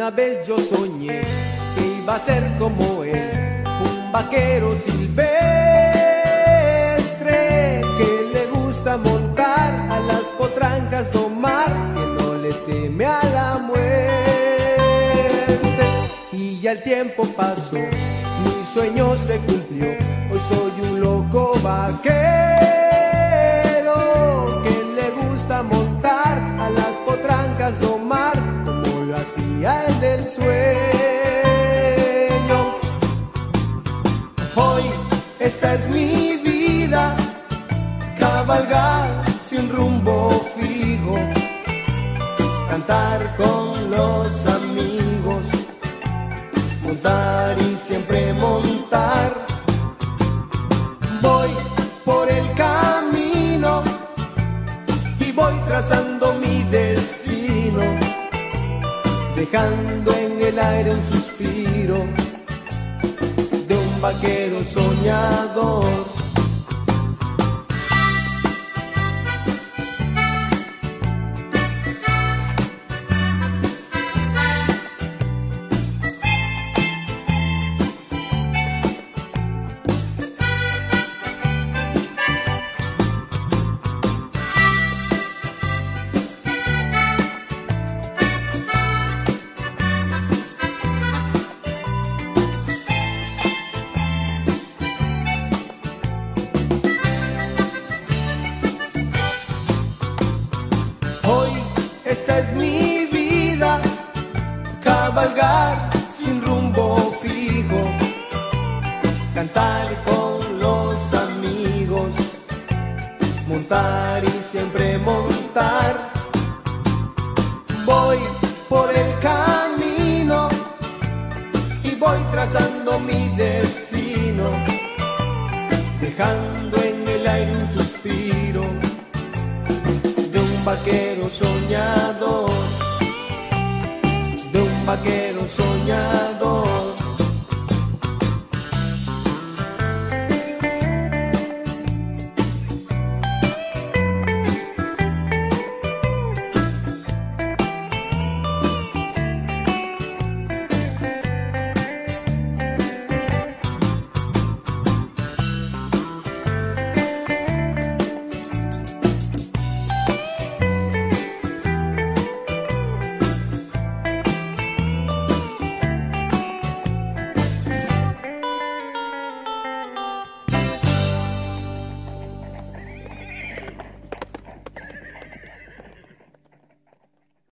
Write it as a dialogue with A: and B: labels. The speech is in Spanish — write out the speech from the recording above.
A: Una vez yo soñé que iba a ser como él, un vaquero silvestre que le gusta montar a las potrancas, domar, que no le teme a la muerte. Y ya el tiempo pasó, mi sueño se cumplió, hoy soy un loco vaquero que le gusta montar a las potrancas, domar, como lo hacía el del sueño. Hoy esta es mi vida, cabalgar sin rumbo fijo, cantar con los amigos, montar y siempre montar. Voy por el camino y voy trazando mi destino, dejando en el aire un suspiro de un vaquero soñador. Esta es mi vida, cabalgar sin rumbo fijo, cantar con los amigos, montar y siempre montar. Voy por el camino y voy trazando mi destino, dejando en el aire un suspiro de un vaquero soñador, de un vaquero soñador.